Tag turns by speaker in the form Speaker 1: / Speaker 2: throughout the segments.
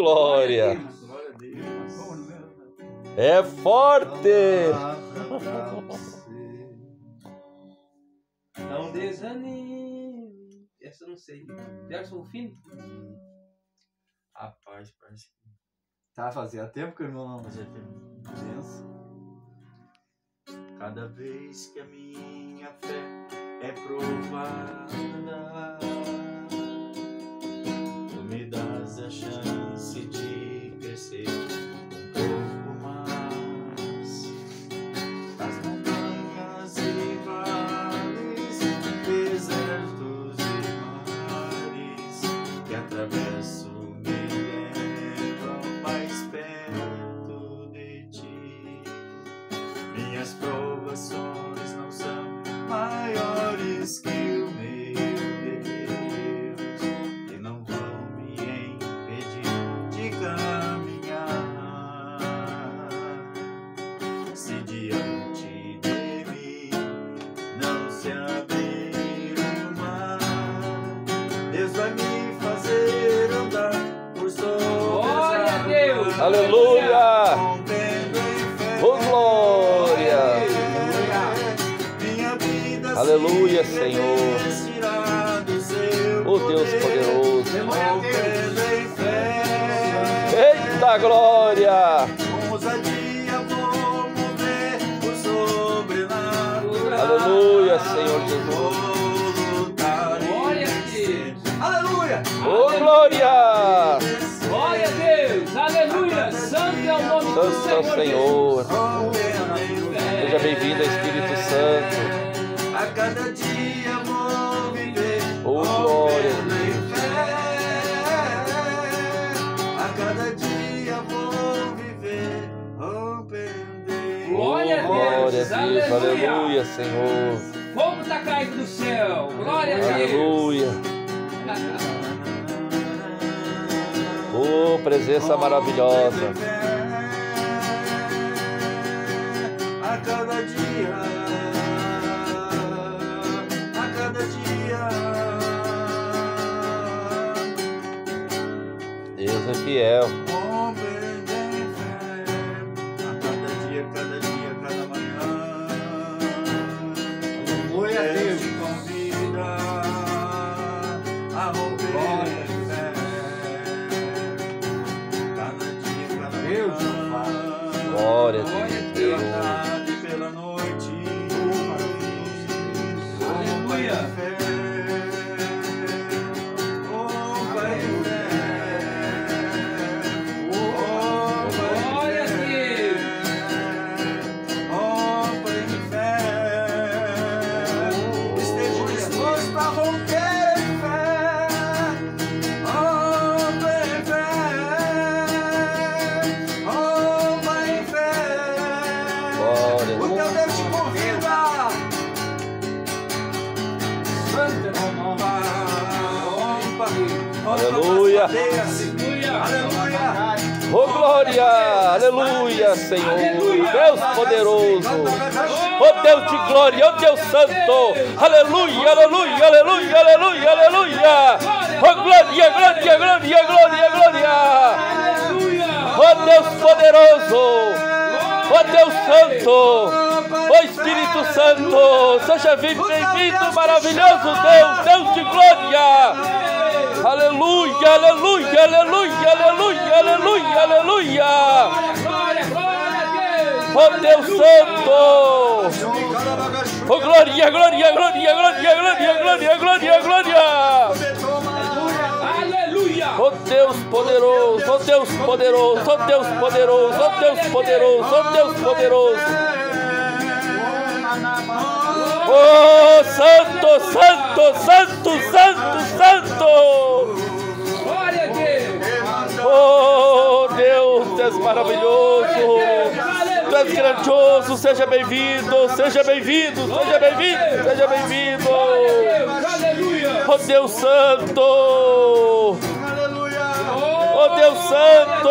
Speaker 1: glória. É forte.
Speaker 2: Não desanime. Essa eu não sei. Jackson Rufino?
Speaker 3: Rapaz, parece que...
Speaker 4: Tá, fazia tempo que o irmão não
Speaker 3: Fazia tempo.
Speaker 4: pensa.
Speaker 3: Cada vez que a minha fé é provada, tu me dás a chance de crescer um pouco mais. As montanhas e vales, desertos e mares que atravesso me levam mais perto de ti. Minhas provações não são maiores que o meu Deus, e não vão me impedir de caminhar. Se diante de mim não se abrir o mar, Deus vai me fazer andar por sobre
Speaker 2: Glória a Deus!
Speaker 1: Aleluia. Oh, glória. Aleluia, Senhor. Oh, Deus poderoso. Eita glória. Aleluia, Senhor Jesus.
Speaker 2: Glória a Deus!
Speaker 4: Aleluia!
Speaker 1: Oh, glória.
Speaker 2: Glória a Deus! Aleluia! Santo é o nome do
Speaker 1: Santo é o Senhor. Seja bem-vindo, Espírito Santo.
Speaker 3: A cada dia vou viver.
Speaker 1: Oh, glória.
Speaker 3: A cada dia vou viver. Rompendo.
Speaker 2: Glória a Deus!
Speaker 1: Glória a Deus. Aleluia, Senhor.
Speaker 2: Fogo está caindo do céu! Glória a Deus!
Speaker 1: Aleluia. Oh, presença maravilhosa.
Speaker 3: A cada dia, a cada dia.
Speaker 1: Deus é fiel.
Speaker 3: Rompendo em fé. A cada dia, cada manhã.
Speaker 4: Glória a Deus.
Speaker 3: Te convida a romper em fé. Cada dia, cada
Speaker 4: Deus,
Speaker 3: manhã.
Speaker 1: Glória a
Speaker 2: Glória a
Speaker 1: Deus.
Speaker 2: Deus!
Speaker 3: Tarde pela noite.
Speaker 2: Aleluia! Glória a Deus!
Speaker 3: Esteja disposto a romper em fé. Rompa em fé. Rompa em fé.
Speaker 1: Glória a
Speaker 3: O teu Deus te convida.
Speaker 2: Santo é o nome.
Speaker 1: Aleluia.
Speaker 3: Aleluia.
Speaker 1: Oh, glória. Aleluia, Senhor. Deus poderoso. Oh, Deus de glória. Oh, Deus santo. Aleluia, aleluia, aleluia, aleluia, aleluia. Oh, glória, glória, glória, glória, glória. Oh, Deus poderoso. Oh, Deus santo. Oh, Espírito Santo. Seja bem-vindo, maravilhoso Deus. Deus de glória. Aleluia, aleluia, aleluia, aleluia, aleluia, aleluia.
Speaker 2: Glória, glória a Deus!
Speaker 1: Oh, Deus santo. Oh, glória, glória, glória, glória, glória, glória, glória, glória.
Speaker 2: Aleluia!
Speaker 1: Oh, Deus poderoso, oh, Deus poderoso, oh, Deus poderoso, oh, Deus poderoso, oh, Deus poderoso. Oh, santo, santo, santo, santo, santo.
Speaker 2: Glória a Deus!
Speaker 1: Oh, Deus, tu és maravilhoso. Tu és grandioso. Seja bem-vindo, seja bem-vindo, seja bem-vindo, seja bem-vindo.
Speaker 2: Aleluia!
Speaker 1: Oh, Deus santo.
Speaker 3: Aleluia.
Speaker 1: Oh, Deus santo.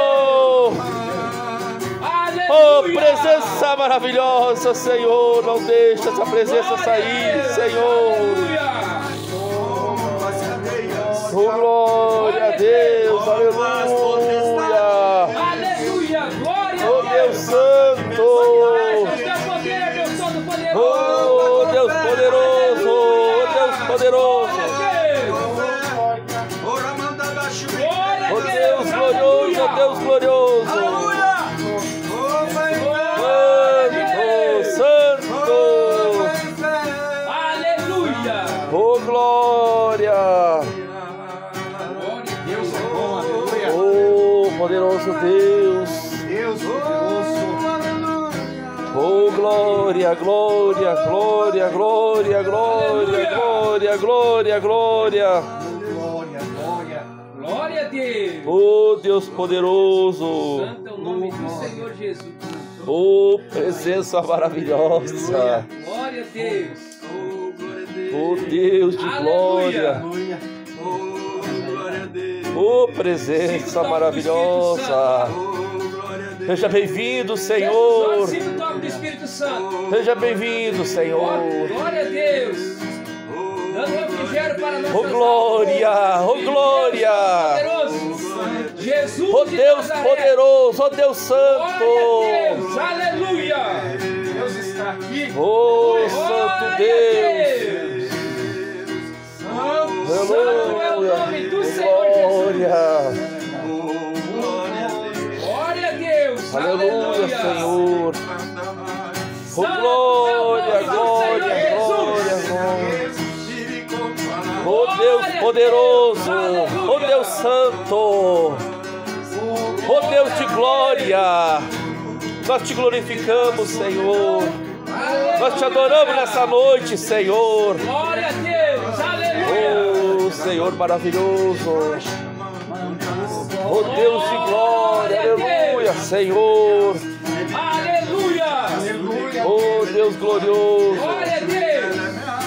Speaker 1: Oh, presença maravilhosa, Senhor. Não deixa essa presença sair, Senhor. Oh, glória a Deus, aleluia. Aleluia, Deus glorioso. Santo.
Speaker 2: Aleluia.
Speaker 1: Oh, glória.
Speaker 4: Deus é bom, aleluia.
Speaker 1: Oh, poderoso Deus.
Speaker 4: Deus poderoso.
Speaker 1: Oh, glória, glória, glória, glória, glória, glória, glória, glória.
Speaker 4: Glória, glória.
Speaker 2: Glória a Deus.
Speaker 1: Oh, Deus poderoso.
Speaker 2: Santo é o nome do Senhor Jesus.
Speaker 1: Oh, presença maravilhosa.
Speaker 2: Glória a Deus.
Speaker 1: Oh, Deus de glória.
Speaker 4: Aleluia.
Speaker 1: Oh, presença maravilhosa. Seja bem-vindo, Senhor.
Speaker 2: Sinta o toque do Espírito Santo.
Speaker 1: Seja bem-vindo, Senhor.
Speaker 2: Glória a Deus. Dando refrigério para nossas
Speaker 1: Oh, glória, oh, glória.
Speaker 2: Jesus
Speaker 1: Oh,
Speaker 2: de
Speaker 1: Deus
Speaker 2: Nazaré.
Speaker 1: poderoso, oh, Deus
Speaker 2: Glória a
Speaker 1: santo.
Speaker 2: Deus. Aleluia.
Speaker 4: Deus está aqui.
Speaker 1: Oh,
Speaker 2: Glória
Speaker 1: santo
Speaker 2: a
Speaker 1: Deus.
Speaker 2: Santo é o nome do Senhor
Speaker 1: Glória.
Speaker 2: Glória a Deus.
Speaker 1: Aleluia, Senhor. Oh,
Speaker 2: Santo
Speaker 1: glória,
Speaker 2: é o nome do
Speaker 1: glória,
Speaker 2: Senhor
Speaker 1: glória,
Speaker 2: Jesus.
Speaker 1: glória. Oh, Deus poderoso. Oh, Deus santo. Oh, Deus de glória. Nós te glorificamos, Senhor. Nós te adoramos nessa noite, Senhor.
Speaker 2: Glória a Deus. Aleluia.
Speaker 1: Oh, Senhor maravilhoso. Oh, Deus de glória. Aleluia, Senhor.
Speaker 2: Aleluia.
Speaker 1: Oh, Deus glorioso.
Speaker 2: Glória a Deus.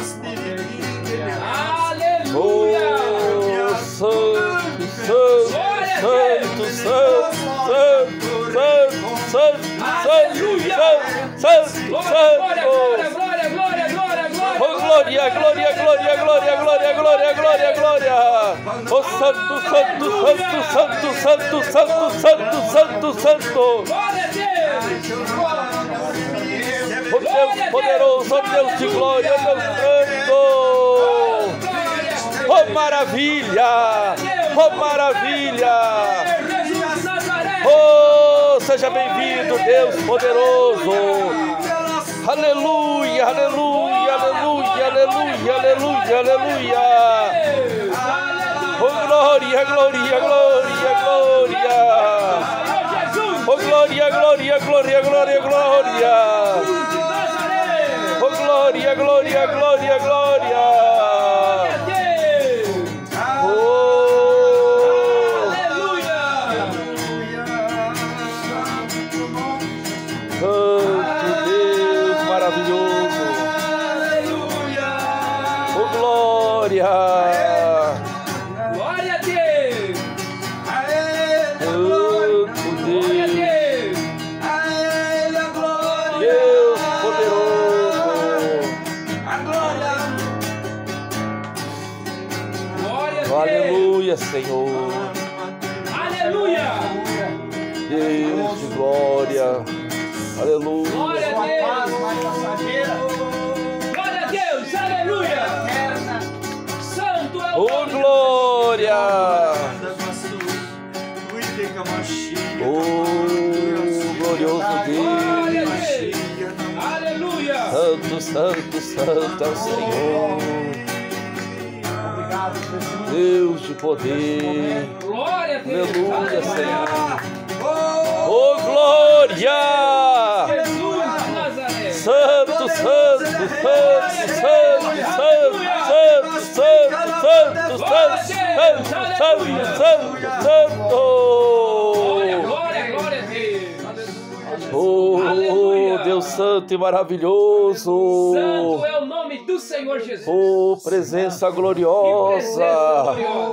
Speaker 1: Oh,
Speaker 2: Aleluia.
Speaker 1: santo, santo, santo, santo, santo, santo, santo,
Speaker 2: Glória,
Speaker 1: santo.
Speaker 2: glória, glória, glória, glória.
Speaker 1: Oh, glória, glória, glória, glória, glória, glória, glória, glória. Oh, santo, santo, santo, santo, santo, santo, santo, santo, santo.
Speaker 2: Glória a Deus.
Speaker 1: Oh, Deus poderoso, oh, Deus de glória, oh, Deus santo. Oh, maravilha, oh, maravilha.
Speaker 2: Jesus de Nazaré.
Speaker 1: Oh, seja bem-vindo, Deus poderoso. Aleluia, aleluia, aleluia, aleluia, aleluia, aleluia. Oh, glória, glória, glória, glória. Oh, glória, glória, glória, glória, glória. Oh, glória, glória, glória, glória. Santo Deus maravilhoso. Oh, glória.
Speaker 2: Glória a Deus.
Speaker 1: Santo
Speaker 2: Glória a
Speaker 1: Deus.
Speaker 2: Deus.
Speaker 1: Deus poderoso.
Speaker 2: Glória a Deus.
Speaker 1: Aleluia, Senhor.
Speaker 2: Aleluia.
Speaker 1: Deus de glória. Aleluia.
Speaker 2: Glória a
Speaker 4: Sua paz
Speaker 2: Deus.
Speaker 4: mais passageira.
Speaker 2: Glória a Deus. Aleluia. Santo é o
Speaker 1: Oh,
Speaker 2: nome.
Speaker 1: glória. Oh, glorioso
Speaker 2: Glória a
Speaker 1: Deus.
Speaker 2: Deus. Aleluia.
Speaker 1: Santo, santo, santo é o Senhor.
Speaker 4: Obrigado, Jesus.
Speaker 1: Deus de poder.
Speaker 2: Glória a Deus.
Speaker 1: Aleluia,
Speaker 2: Aleluia.
Speaker 1: Senhor. Oh, glória.
Speaker 2: Jesus de Nazaré.
Speaker 1: Santo, santo, santo, santo, santo, santo, santo, santo, santo, santo, santo, santo.
Speaker 2: Glória, glória, glória a Deus.
Speaker 1: Oh,
Speaker 2: Aleluia.
Speaker 1: Deus santo e maravilhoso.
Speaker 2: Santo é o nome do Senhor Jesus.
Speaker 1: Oh, presença gloriosa.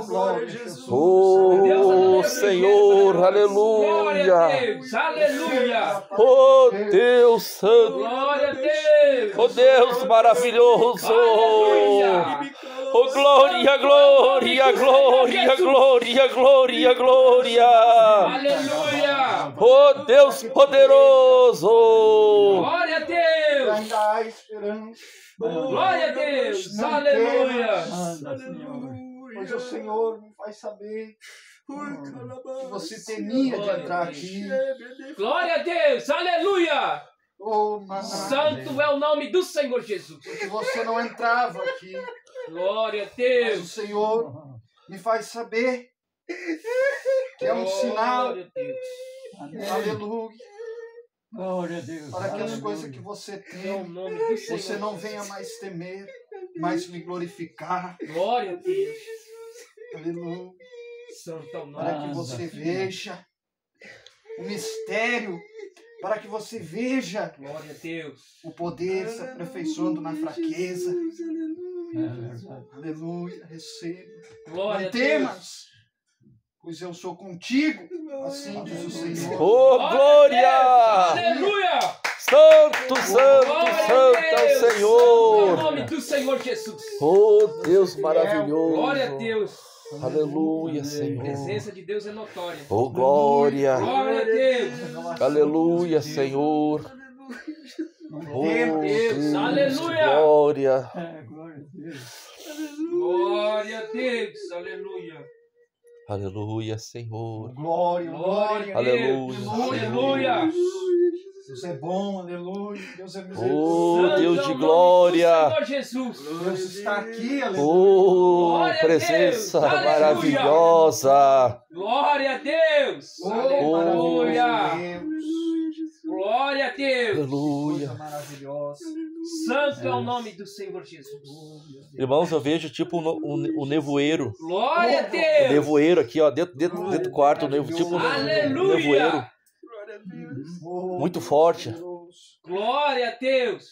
Speaker 1: Oh, Senhor,
Speaker 2: Glória
Speaker 1: aleluia.
Speaker 2: a Deus. Aleluia.
Speaker 1: Oh, Deus santo.
Speaker 2: Glória a Deus.
Speaker 1: Oh, Deus maravilhoso. Oh, glória, glória, glória, glória, glória, glória.
Speaker 2: Aleluia.
Speaker 1: Oh, Deus poderoso.
Speaker 2: Glória a Deus.
Speaker 4: Ainda há esperança.
Speaker 2: Glória a Deus.
Speaker 4: Não
Speaker 2: Aleluia.
Speaker 4: temas, Senhor. Pois o Senhor me faz saber que você temia de entrar aqui.
Speaker 2: Glória a Deus, aleluia.
Speaker 4: Oh,
Speaker 2: Santo é o nome do Senhor Jesus.
Speaker 4: porque você não entrava aqui.
Speaker 2: Glória a
Speaker 4: Mas o
Speaker 2: Deus.
Speaker 4: Senhor me faz saber que é um sinal.
Speaker 2: Glória a Deus.
Speaker 4: Aleluia.
Speaker 5: Glória a Deus.
Speaker 4: Para que as
Speaker 5: Aleluia.
Speaker 4: coisas que você
Speaker 2: É o
Speaker 4: tem,
Speaker 2: nome do Senhor.
Speaker 4: você não venha mais temer, mas me glorificar.
Speaker 2: Glória a Deus.
Speaker 4: Aleluia.
Speaker 2: Santo é o nome.
Speaker 4: Para que você veja o mistério, para que você veja
Speaker 2: Glória a Deus.
Speaker 4: o poder se aperfeiçoando na fraqueza.
Speaker 5: É verdade.
Speaker 4: Aleluia, receba.
Speaker 2: Glória
Speaker 4: Não
Speaker 2: a Deus.
Speaker 4: temas, pois eu sou contigo, assim diz o Senhor.
Speaker 1: Oh, glória!
Speaker 2: Aleluia.
Speaker 1: Santo, santo, santo é o
Speaker 2: Santo é o
Speaker 1: Senhor.
Speaker 2: nome do Senhor Jesus.
Speaker 1: Oh, Deus maravilhoso.
Speaker 2: Glória a Deus.
Speaker 1: Aleluia,
Speaker 2: A
Speaker 1: Senhor.
Speaker 2: presença de Deus é notória.
Speaker 1: Oh, glória.
Speaker 2: Glória a Deus.
Speaker 1: Aleluia, Senhor. Oh, Deus,
Speaker 2: Aleluia.
Speaker 1: glória.
Speaker 5: É, glória a Deus.
Speaker 2: Glória a Deus. Aleluia.
Speaker 1: Aleluia, Senhor.
Speaker 4: Glória,
Speaker 2: Glória
Speaker 4: glória.
Speaker 2: a Deus.
Speaker 1: Aleluia.
Speaker 2: Aleluia.
Speaker 4: Deus é bom, aleluia. Deus é
Speaker 1: Oh,
Speaker 4: misericórdia.
Speaker 1: Deus
Speaker 2: Santo é
Speaker 1: de
Speaker 2: o nome do
Speaker 1: glória.
Speaker 2: Senhor Jesus.
Speaker 4: Deus está aqui, aleluia.
Speaker 1: Oh,
Speaker 2: Glória a
Speaker 1: presença
Speaker 2: Deus. Aleluia.
Speaker 1: maravilhosa.
Speaker 2: Glória a Deus.
Speaker 4: Oh,
Speaker 2: Aleluia.
Speaker 4: maravilhoso Deus.
Speaker 2: Glória a Deus.
Speaker 1: Aleluia.
Speaker 4: Coisa maravilhosa.
Speaker 2: Santo é o nome do Senhor Jesus.
Speaker 1: Irmãos, eu vejo tipo um nevoeiro.
Speaker 2: Glória a
Speaker 1: Um
Speaker 2: Deus.
Speaker 1: nevoeiro aqui, ó, dentro do quarto, tipo um nevoeiro.
Speaker 2: Aleluia.
Speaker 4: Glória a Deus.
Speaker 1: Muito forte.
Speaker 2: Glória a Deus.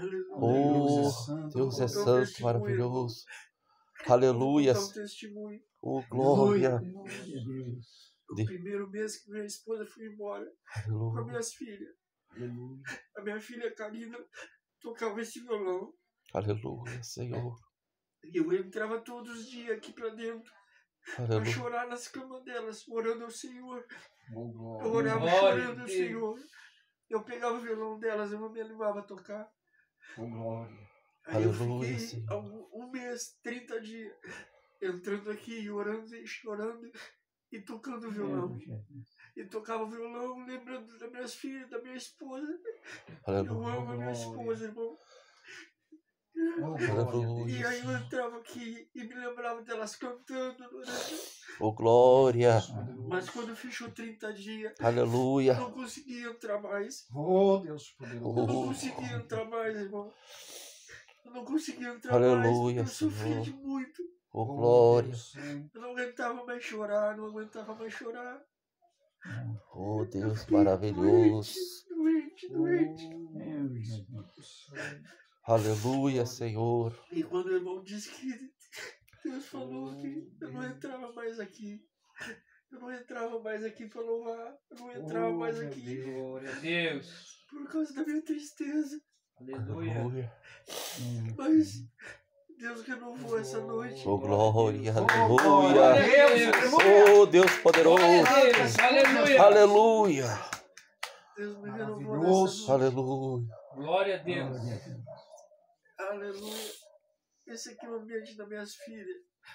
Speaker 1: Oh, Deus é santo, maravilhoso. Aleluia.
Speaker 3: Vou contar um testemunho.
Speaker 1: Oh, glória.
Speaker 5: Glória a Deus.
Speaker 3: No primeiro mês que minha esposa foi embora com as
Speaker 1: Aleluia.
Speaker 3: minhas filhas. A minha filha Karina tocava esse violão.
Speaker 1: Aleluia, Senhor.
Speaker 3: E eu entrava todos os dias aqui pra dentro pra
Speaker 1: Aleluia.
Speaker 3: chorar nas camas delas, orando ao Senhor.
Speaker 4: Oh, glória.
Speaker 3: Eu orava
Speaker 2: Glória
Speaker 3: chorando
Speaker 2: a
Speaker 3: ao
Speaker 2: Deus.
Speaker 3: Senhor. Eu pegava o violão delas, eu não me animava a tocar.
Speaker 4: Oh, glória.
Speaker 3: Aí eu
Speaker 1: Aleluia,
Speaker 3: fiquei
Speaker 1: Senhor.
Speaker 3: um mês, 30 dias, entrando aqui, orando e chorando e tocando violão. E tocava violão, lembrando das minhas filhas, da minha esposa. Eu
Speaker 1: Aleluia.
Speaker 3: amo a minha esposa, irmão.
Speaker 4: Oh, glória.
Speaker 1: Aleluia.
Speaker 3: E aí eu entrava aqui e me lembrava delas cantando, orando.
Speaker 1: Oh, glória.
Speaker 3: Mas quando fechou 30 dias, eu
Speaker 1: Aleluia.
Speaker 3: não conseguia entrar mais.
Speaker 4: Oh, Deus poderoso.
Speaker 3: Eu não
Speaker 1: Oh,
Speaker 3: conseguia entrar mais, irmão. Eu não conseguia entrar
Speaker 1: Aleluia,
Speaker 3: mais, porque eu sofria
Speaker 1: Senhor.
Speaker 3: de muito.
Speaker 1: oh, glória.
Speaker 4: Deus santo.
Speaker 3: Eu não aguentava mais chorar, não aguentava mais chorar.
Speaker 1: Oh, Deus maravilhoso.
Speaker 3: Doente, doente.
Speaker 5: Meu Jesus.
Speaker 1: Aleluia, Senhor.
Speaker 3: E quando o irmão disse que Deus falou que eu não entrava mais aqui. Eu não entrava mais aqui para louvar. Eu não entrava
Speaker 4: Oh,
Speaker 3: mais
Speaker 4: meu
Speaker 3: aqui
Speaker 4: Deus.
Speaker 2: Glória a Deus.
Speaker 3: por causa da minha tristeza.
Speaker 2: Aleluia.
Speaker 1: Aleluia.
Speaker 3: Mas Deus renovou essa noite.
Speaker 1: Oh, glória.
Speaker 4: Glória a
Speaker 1: Aleluia.
Speaker 4: Deus.
Speaker 1: Oh, Deus poderoso.
Speaker 2: Glória a Deus. Aleluia.
Speaker 1: Aleluia.
Speaker 3: Deus me renovou nessa
Speaker 4: Maravilhoso.
Speaker 3: noite.
Speaker 1: Aleluia.
Speaker 2: Glória a Deus.
Speaker 3: Aleluia. Esse aqui é o ambiente das minhas filhas.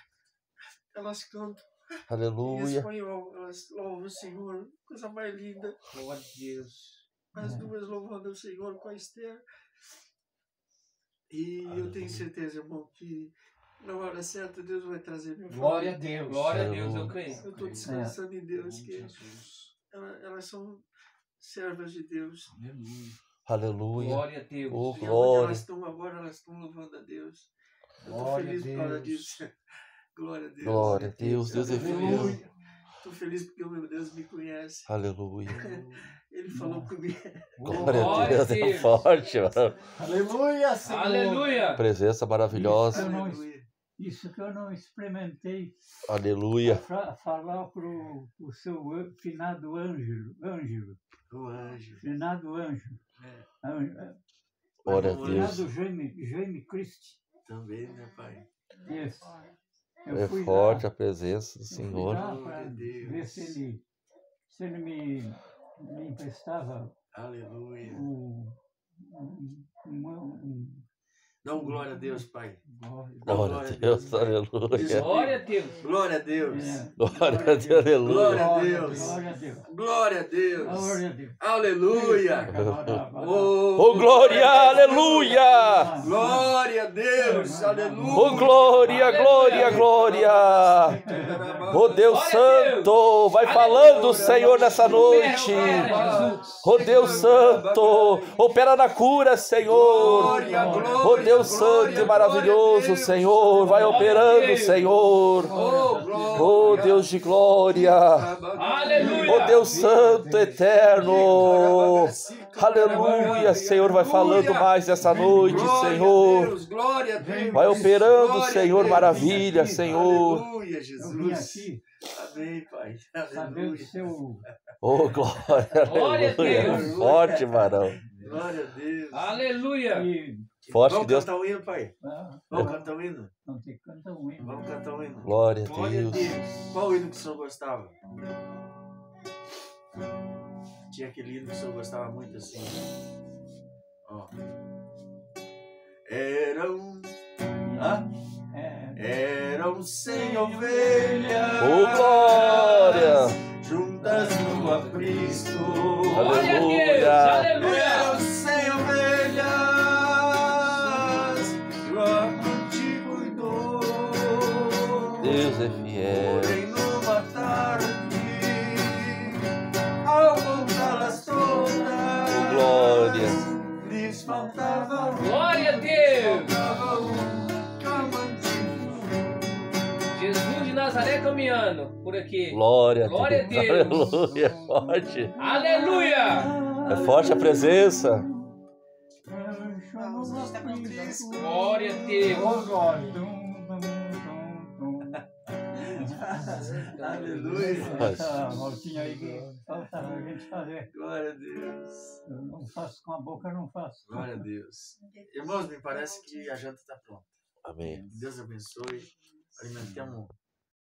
Speaker 3: Elas cantam em
Speaker 1: Aleluia.
Speaker 3: espanhol. Elas louvam o Senhor. Coisa mais linda.
Speaker 2: Glória a Deus.
Speaker 3: As duas louvando o Senhor com a Esther. E eu tenho certeza, irmão, que na hora certa Deus vai trazer minha
Speaker 4: Glória a
Speaker 3: família.
Speaker 4: Deus.
Speaker 2: Glória a Deus, eu creio.
Speaker 3: Eu estou descansando em Deus, que elas são servas de Deus.
Speaker 1: Aleluia.
Speaker 2: Glória a Deus.
Speaker 1: Oh,
Speaker 3: E onde
Speaker 1: glória.
Speaker 3: elas estão agora, elas estão louvando a Deus. Eu estou
Speaker 4: Glória a
Speaker 3: feliz por causa
Speaker 4: Deus.
Speaker 3: disso. Glória a Deus.
Speaker 1: Glória a Deus. Deus é fiel.
Speaker 3: Aleluia. Estou feliz porque o meu Deus me conhece.
Speaker 1: Aleluia.
Speaker 3: Ele falou comigo.
Speaker 1: Glória a
Speaker 2: Glória a
Speaker 1: Deus. É
Speaker 2: Deus.
Speaker 1: forte, mano.
Speaker 4: Aleluia, Senhor.
Speaker 2: Aleluia.
Speaker 1: Presença maravilhosa.
Speaker 3: Aleluia.
Speaker 5: Isso que eu não experimentei
Speaker 1: Aleluia.
Speaker 5: falar pro seu finado Ângelo,
Speaker 3: O anjo.
Speaker 5: finado Ângelo.
Speaker 1: Glória a Deus.
Speaker 5: Finado Jaime Christ.
Speaker 3: Também, meu pai.
Speaker 5: Isso. Eu
Speaker 1: É
Speaker 5: fui
Speaker 1: forte
Speaker 5: lá,
Speaker 1: a presença do
Speaker 5: eu fui
Speaker 1: Senhor.
Speaker 5: lá
Speaker 3: Glória
Speaker 5: para
Speaker 3: a Deus.
Speaker 5: ver se ele me emprestava
Speaker 3: Aleluia. Dá um glória a Deus, Pai.
Speaker 1: Glória a Deus, aleluia.
Speaker 2: Glória a Deus.
Speaker 3: Glória a Deus.
Speaker 1: Glória a Deus, aleluia.
Speaker 3: Glória a Deus.
Speaker 5: Glória a Deus.
Speaker 3: Glória a Deus.
Speaker 5: Glória a Deus.
Speaker 3: Aleluia.
Speaker 1: Oh, glória, aleluia.
Speaker 3: Glória a Deus. Aleluia.
Speaker 1: Oh, glória, glória, glória. Oh, Deus Santo, vai falando, Senhor, nessa noite. Oh, Deus Santo, opera na cura, Senhor. Oh, Deus Santo e maravilhoso, Senhor, vai operando, Senhor. Oh, Deus de glória. Oh, Deus Santo, eterno. Aleluia, Senhor, vai falando mais essa noite, Senhor. Vai operando, Senhor, maravilha, Senhor.
Speaker 3: Aleluia,
Speaker 5: Eu vim
Speaker 3: Jesus.
Speaker 5: aqui
Speaker 3: Amém, Pai.
Speaker 5: saber do
Speaker 3: Aleluia.
Speaker 5: seu...
Speaker 1: Oh, glória,
Speaker 2: Glória a
Speaker 1: aleluia.
Speaker 2: Deus.
Speaker 1: Forte, varão.
Speaker 3: Glória a Deus.
Speaker 2: Aleluia.
Speaker 5: E,
Speaker 1: Forte que
Speaker 3: Vamos
Speaker 1: Deus.
Speaker 3: cantar um hino, Pai? Vamos cantar um hino?
Speaker 5: não tem canta um hino.
Speaker 3: Vamos cantar um hino.
Speaker 1: Glória a
Speaker 3: Glória a
Speaker 1: Deus.
Speaker 3: Deus. Qual hino que o senhor gostava? Tinha aquele hino que o senhor gostava muito assim. Ó. Eram. Hã? Eram 100 ovelhas.
Speaker 1: Oh, glória.
Speaker 3: Juntas no aprisco.
Speaker 2: Glória a Deus.
Speaker 1: Aleluia.
Speaker 2: Aleluia.
Speaker 3: Eram 100 ovelhas. João te cuidou.
Speaker 1: Deus é fiel.
Speaker 3: Porém, numa tarde, ao voltá-las todas,
Speaker 1: Oh, glória.
Speaker 3: lhes faltava
Speaker 2: Glória a Deus.
Speaker 3: um camantinho.
Speaker 2: Jesus de Nazaré caminhando por aqui.
Speaker 1: Glória
Speaker 2: Glória
Speaker 1: a
Speaker 2: a
Speaker 1: Deus.
Speaker 2: Deus.
Speaker 1: Aleluia. Forte.
Speaker 2: Aleluia.
Speaker 1: É forte a presença.
Speaker 2: Glória a Deus.
Speaker 5: Oh, glória.
Speaker 3: Aleluia.
Speaker 5: Essa voltinha aí que falta a gente fazer.
Speaker 3: Glória a Deus.
Speaker 5: Eu não faço com a boca, eu não faço.
Speaker 3: Glória a Deus. Irmãos, me parece que a janta está pronta.
Speaker 1: Amém.
Speaker 3: Deus abençoe. Alimentemos